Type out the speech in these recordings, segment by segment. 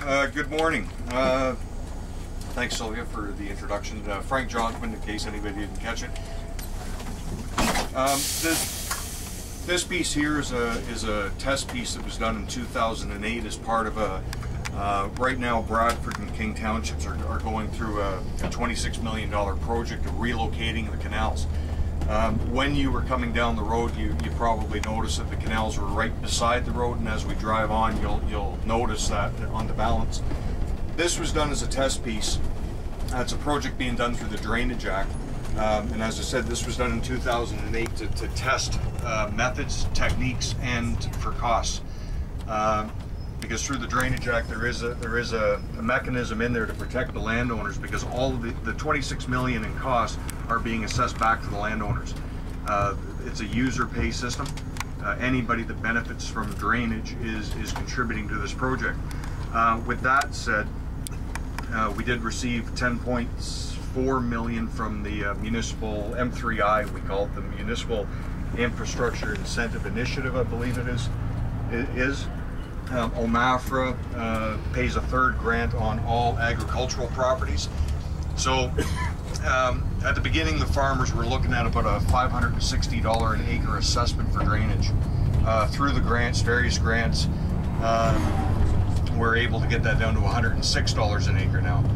Good morning. Thanks, Sylvia, for the introduction. Frank Johnson, in case anybody didn't catch it. This piece here is a test piece that was done in 2008 as part of a, right now Bradford and King Townships are going through a $26 million project of relocating the canals. When you were coming down the road, you probably noticed that the canals were right beside the road, and as we drive on, you'll notice that on the balance. This was done as a test piece. It's a project being done through the Drainage Act, and as I said, this was done in 2008 to test methods, techniques, and for costs. Because through the Drainage Act, there is a mechanism in there to protect the landowners, because all of the $26 million in costs are being assessed back to the landowners. It's a user pay system. Anybody that benefits from drainage is contributing to this project. With that said, we did receive $10.4 million from the municipal M3I, we call it the Municipal Infrastructure Incentive Initiative, I believe it is. OMAFRA pays a third grant on all agricultural properties. So at the beginning, the farmers were looking at about a $560 an acre assessment for drainage. Through the grants, various grants, we're able to get that down to $106 an acre now.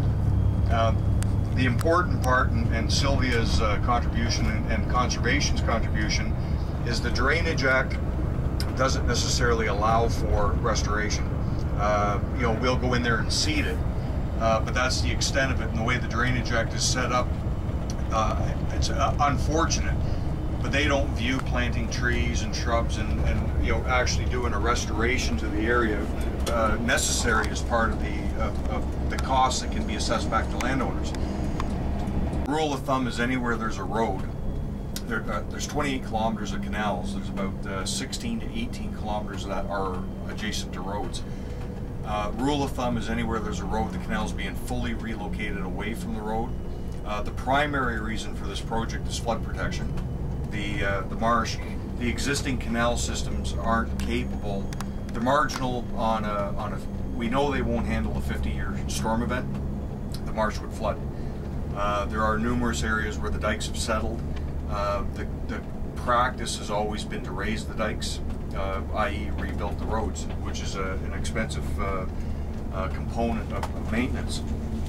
The important part, and Sylvia's contribution and conservation's contribution, is the Drainage Act doesn't necessarily allow for restoration. You know, we'll go in there and seed it, but that's the extent of it. And the way the Drainage Act is set up, it's unfortunate, but they don't view planting trees and shrubs and you know, actually doing a restoration to the area necessary as part of the costs that can be assessed back to landowners. Rule of thumb is anywhere there's a road, there's 28 kilometers of canals. There's about 16 to 18 kilometers that are adjacent to roads. Rule of thumb is anywhere there's a road, the canal's being fully relocated away from the road. The primary reason for this project is flood protection. The marsh, the existing canal systems aren't capable. They're marginal on a. We know they won't handle a 50-year storm event. The marsh would flood. There are numerous areas where the dikes have settled. The practice has always been to raise the dikes, i.e. rebuild the roads, which is an expensive component of maintenance.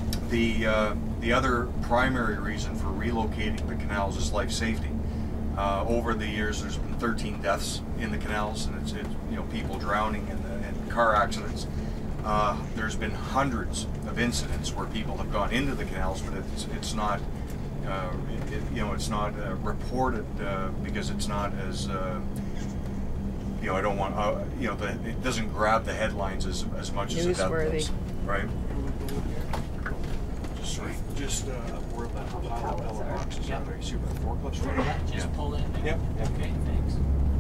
The other primary reason for relocating the canals is life safety. Over the years, there's been 13 deaths in the canals, and it's you know, people drowning and car accidents. There's been hundreds of incidents where people have gone into the canals, but it's not. You know, it's not reported because it's not as you know, I don't want you know, it doesn't grab the headlines as much as it does, right? Just where that pile of yellow boxes are there. You see where the forklifts are? Just pull in there. Yep. Okay, thanks.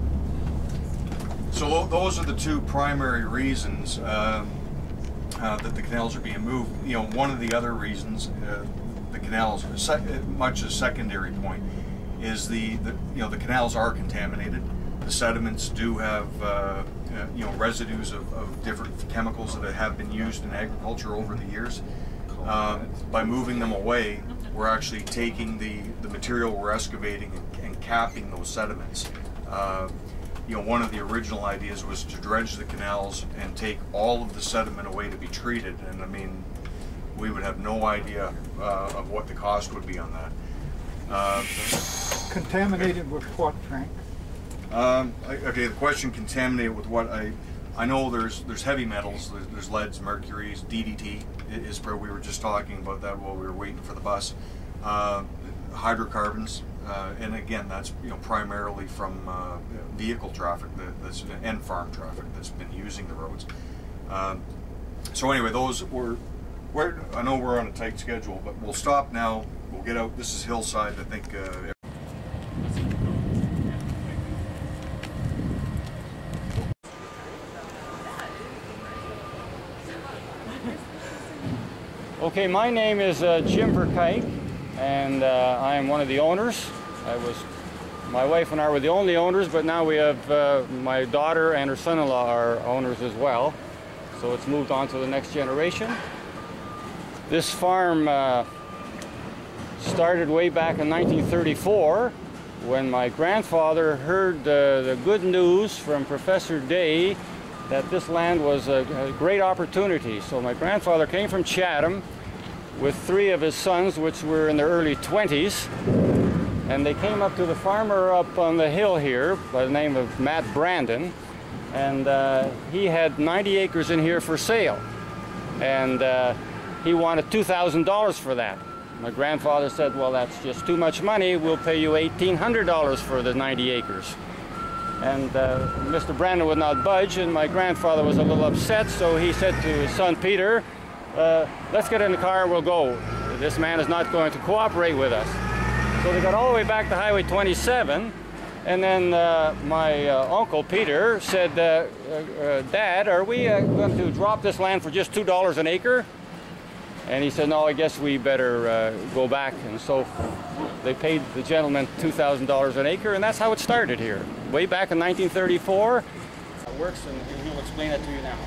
So those are the two primary reasons that the canals are being moved. You know, one of the other reasons the canals, much a secondary point, is you know, the canals are contaminated. The sediments do have you know, residues of different chemicals that have been used in agriculture over the years. By moving them away, we're actually taking the material we're excavating and capping those sediments. You know, one of the original ideas was to dredge the canals and take all of the sediment away to be treated, and I mean, we would have no idea of what the cost would be on that. Contaminated with what, Frank? Okay, the question, contaminated with what? I know there's heavy metals, there's leads, mercuries, DDT is where we were just talking about that while we were waiting for the bus. Hydrocarbons, and again, that's, you know, primarily from vehicle traffic and farm traffic that's been using the roads. So anyway, those I know we're on a tight schedule, but we'll stop now. We'll get out. This is Hillside, I think. Okay, my name is Jim Verkijk, and I am one of the owners. My wife and I were the only owners, but now we have my daughter and her son-in-law are owners as well. so it's moved on to the next generation. This farm started way back in 1934 when my grandfather heard the good news from Professor Day that this land was a great opportunity. So my grandfather came from Chatham with 3 of his sons, which were in their early 20s, and they came up to the farmer up on the hill here by the name of Matt Brandon, and he had 90 acres in here for sale, and he wanted $2,000 for that. My grandfather said, well, that's just too much money, we'll pay you $1,800 for the 90 acres. And Mr. Brandon would not budge, and my grandfather was a little upset, so he said to his son Peter, let's get in the car and we'll go. This man is not going to cooperate with us. So they got all the way back to Highway 27, and then my uncle Peter said, Dad, are we going to drop this land for just $2 an acre? And he said, no, I guess we better go back. And so they paid the gentleman $2,000 an acre, and that's how it started here. Way back in 1934. It works, and he'll explain it to you now.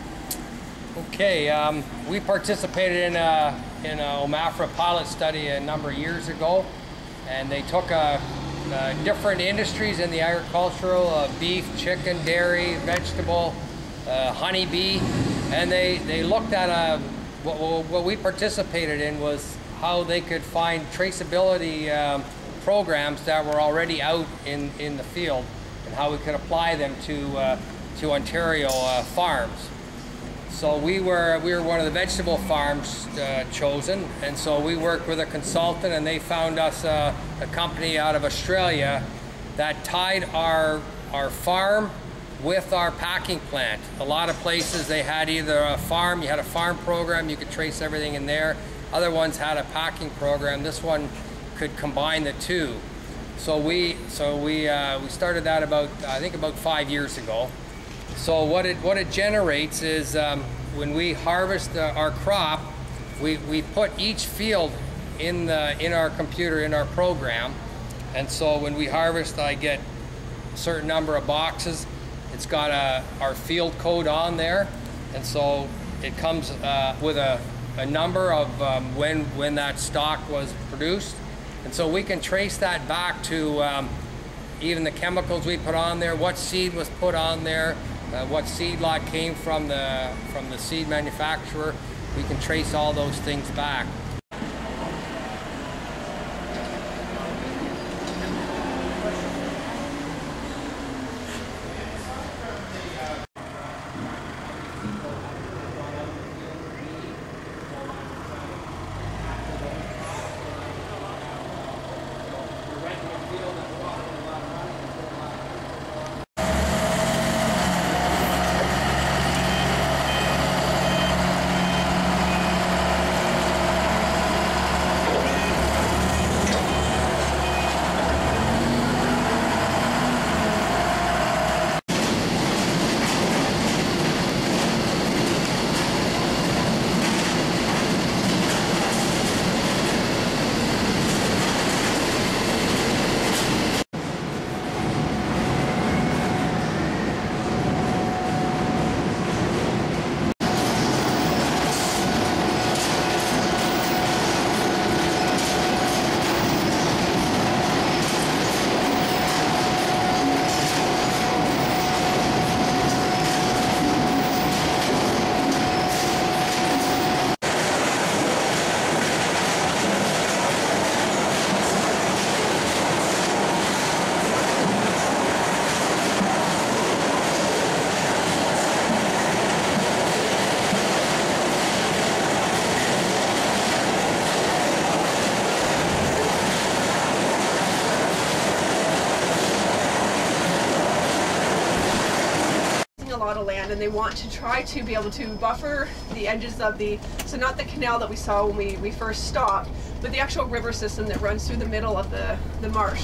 Okay, we participated in a OMAFRA pilot study a number of years ago, and they took different industries in the agricultural, beef, chicken, dairy, vegetable, honeybee, and they looked at what we participated in was how they could find traceability programs that were already out in the field, and how we could apply them to Ontario farms. So we were one of the vegetable farms chosen, and so we worked with a consultant, and they found us a company out of Australia that tied our farm with our packing plant. A lot of places they had either a farm, you had a farm program, you could trace everything in there. Other ones had a packing program. This one could combine the two. So we started that about 5 years ago. So what it generates is when we harvest our crop, we put each field in our computer, in our program, and so when we harvest, I get a certain number of boxes. It's got our field code on there, and so it comes with a number of when that stock was produced, and so we can trace that back to even the chemicals we put on there, what seed was put on there, what seed lot came from the seed manufacturer. We can trace all those things back. And they want to try to be able to buffer the edges of so not the canal that we saw when we first stopped, but the actual river system that runs through the middle of the marsh.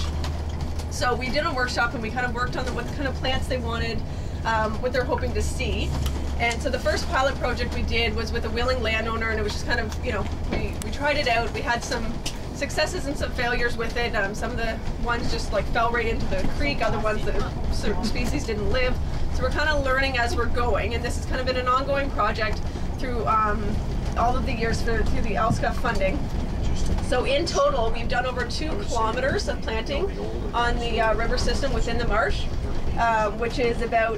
So we did a workshop, and we kind of worked on what kind of plants they wanted, what they're hoping to see. And so the first pilot project we did was with a willing landowner, and it was just kind of, we tried it out. We had some successes and some failures with it. Some of the ones just like fell right into the creek, other ones, the certain species didn't live. So we're kind of learning as we're going, and this has kind of been an ongoing project through all of the years through the LSCA funding. So in total, we've done over 2 kilometers of planting on the river system within the marsh, which is about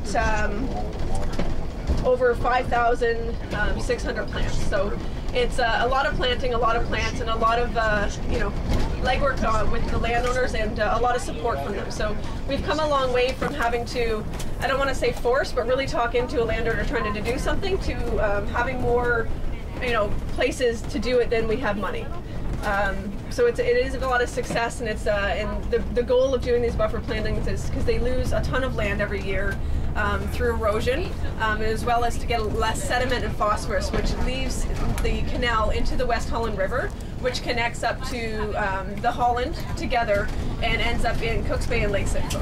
over 5,600 plants. So it's a lot of planting, a lot of plants, and a lot of you know, legwork with the landowners, and a lot of support from them. So we've come a long way from having to, I don't want to say force, but really talk into a landowner trying to do something, to having more, you know, places to do it than we have money. So it is a lot of success, and it's and the goal of doing these buffer plantings is because they lose a ton of land every year through erosion, as well as to get less sediment and phosphorus, which leaves the canal into the West Holland River, which connects up to the Holland together and ends up in Cooks Bay and Lake Simcoe.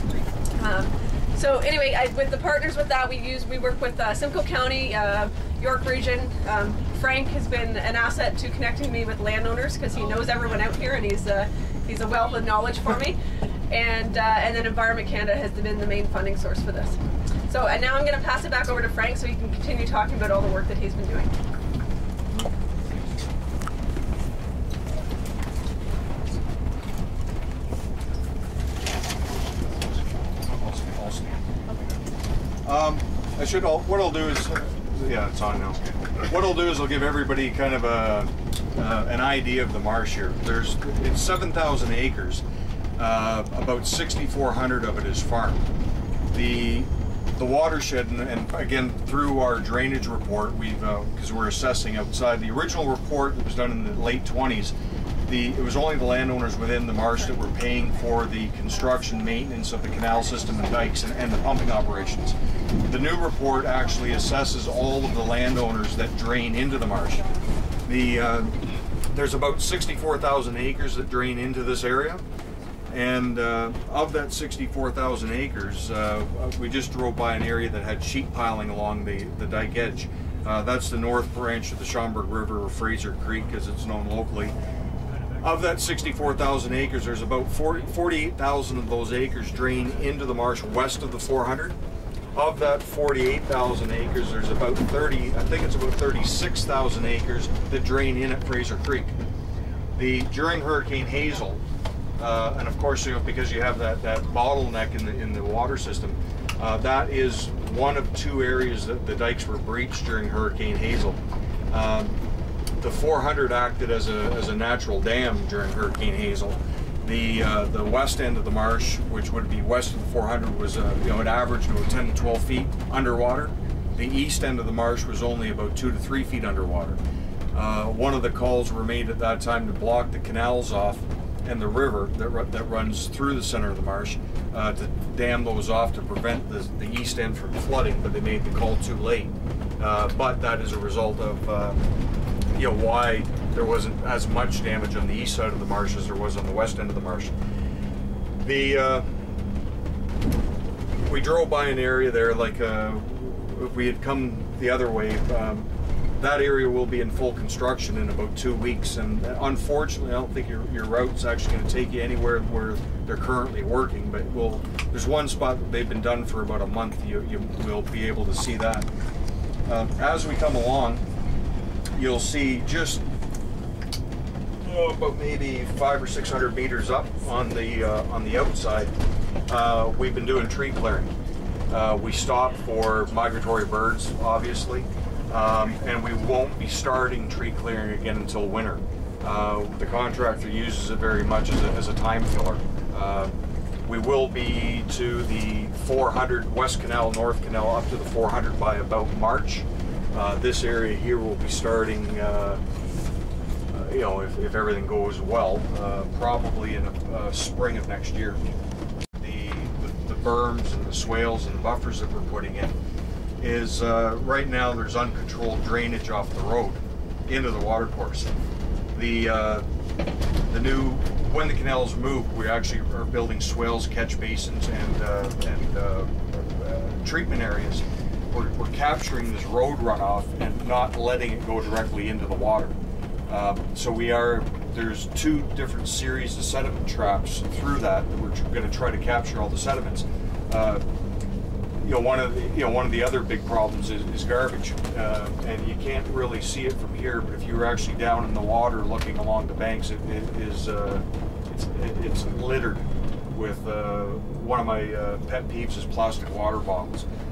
So anyway, with the partners with that, we work with Simcoe County, York Region. Frank has been an asset to connecting me with landowners because he knows everyone out here, and he's a wealth of knowledge for me. And then Environment Canada has been the main funding source for this. So and now I'm going to pass it back over to Frank so he can continue talking about all the work that he's been doing. What I'll do is, yeah, it's on now. What I'll do is I'll give everybody kind of an idea of the marsh here. It's 7,000 acres. About 6,400 of it is farmed. The watershed, and again through our drainage report, we've because we're assessing outside the original report that was done in the late 20s. It was only the landowners within the marsh that were paying for the construction, maintenance of the canal system and dikes and the pumping operations. The new report actually assesses all of the landowners that drain into the marsh. There's about 64,000 acres that drain into this area, and of that 64,000 acres, we just drove by an area that had sheet piling along the dike edge. That's the north branch of the Schomburg River, or Fraser Creek as it's known locally. Of that 64,000 acres, there's about 48,000 of those acres drain into the marsh west of the 400. Of that 48,000 acres, there's about 36,000 acres that drain in at Fraser Creek. During Hurricane Hazel, and of course, you know, because you have that bottleneck in the water system, that is one of 2 areas that the dikes were breached during Hurricane Hazel. The 400 acted as a natural dam during Hurricane Hazel. The west end of the marsh, which would be west of the 400, was you know, it averaged about 10 to 12 feet underwater. The east end of the marsh was only about 2 to 3 feet underwater. One of the calls were made at that time to block the canals off and the river that runs through the center of the marsh, to dam those off to prevent the east end from flooding, but they made the call too late. But that is a result of you know, why there wasn't as much damage on the east side of the marsh as there was on the west end of the marsh. We drove by an area there, like if we had come the other way, that area will be in full construction in about 2 weeks, and unfortunately I don't think your route's actually going to take you anywhere where they're currently working, but there's one spot that they've been done for about a month. You will be able to see that. As we come along, you'll see just about maybe 500 or 600 meters up on the outside, we've been doing tree clearing. We stopped for migratory birds, obviously, and we won't be starting tree clearing again until winter. The contractor uses it very much as a time filler. We will be to the 400 West Canal, North Canal, up to the 400 by about March. This area here will be starting, you know, if everything goes well, probably in the spring of next year. The berms and the swales and the buffers that we're putting in is right now there's uncontrolled drainage off the road into the watercourse. When the canals move, we actually are building swales, catch basins, and treatment areas. We're capturing this road runoff and not letting it go directly into the water. So there's 2 different series of sediment traps through that we're going to try to capture all the sediments. one of the other big problems is garbage, and you can't really see it from here. But if you were actually down in the water looking along the banks, it's littered with one of my pet peeves is plastic water bottles.